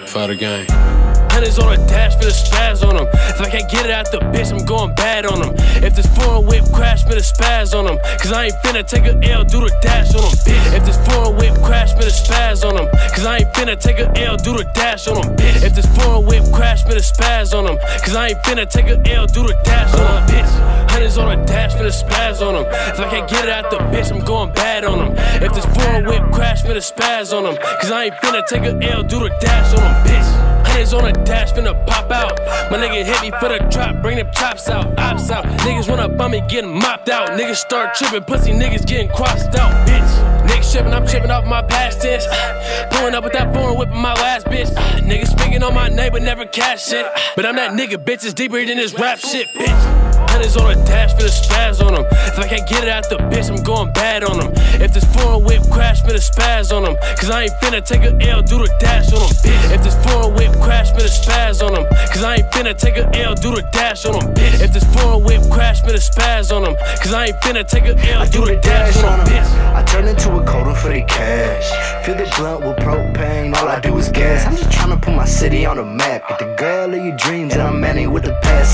for the game. Hundreds on the dash, finna spaz on them. If I can't get it out the bitch, I'm going bad on them. If this foreign whip crash, finna spaz on them. Cause I ain't finna take a L, do the dash on them, bitch. If this foreign whip crash, finna spaz on them. Cause I ain't finna take a L, do the dash on them, bitch. If this foreign whip crash, finna spaz on them. Cause I ain't finna take a L, do the dash on them, bitch. Hundreds on the dash, finna spaz on them. If I can't get it out the bitch, I'm going bad on them. If this foreign whip crash, finna spaz on them. Cause I ain't finna take a L, do the dash on them, bitch. Hundreds on the dash, finna pop out. My nigga hit me for the drop, bring them chops out, ops out. Niggas run up on me, getting mopped out. Niggas start tripping, pussy niggas getting crossed out, bitch. Niggas tripping, I'm tripping off my past tense. Pulling up with that foreign whip in my last bitch. Niggas speaking on my name, but never cash shit. But I'm that nigga, bitch, it's deeper than this rap shit, bitch. Hundreds on the dash, finna spaz on them. If I can't get it out the bitch, I'm going bad on them. If this foreign whip crash, finna spaz on them. Cause I ain't finna take a L, do the dash on them, bitch. If this foreign whip crash, finna spaz on them. Cause I ain't finna take a L, do the dash on them, bitch. If this foreign whip crash, finna spaz on them. Cause I ain't finna take a L, do the dash on them, bitch. I turn into a coder for the cash. Fill the blunt with propane, all I do is gas. I'm just tryna put my city on the map. Get the girl of your dreams and I'm manny with the pass.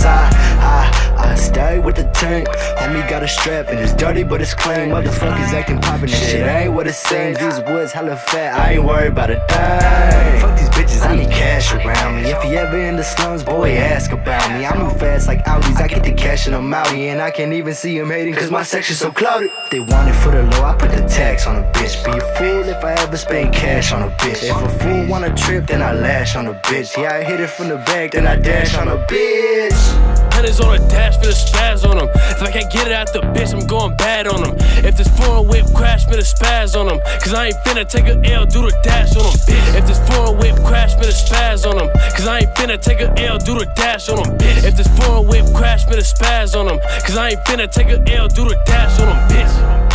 I stay with the tank. Homie got a strap and it's dirty but it's clean. Motherfuckers acting poppin' and shit ain't what it seems. These woods hella fat, I ain't worried about a thing. Fuck these bitches, I need cash around me. If you ever in the slums, boy, ask about me. I move fast like Audis, I get the cash in a Maui. And I can't even see them hating cause my section's so clouded. They want it for the low, I put the tax on a bitch. Be a fool if I ever spend cash on a bitch. If a fool want a trip, then I lash on a bitch. Yeah, I hit it from the back, then I dash on a bitch. Hundreds on the dash, finna spaz on them. If I can't get it out the bitch, I'm going bad on them. If this foreign whip crash, finna spaz on them. Cause I ain't finna take a L, do the dash on them, bitch. If this foreign whip crash, finna spaz on them. Cause I ain't finna take a L, do the dash on them, bitch. If this foreign whip crash, finna spaz on them. Cause I ain't finna take a L, do the dash on them, bitch.